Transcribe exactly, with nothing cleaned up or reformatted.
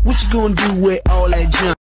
What you gonna do with all that junk?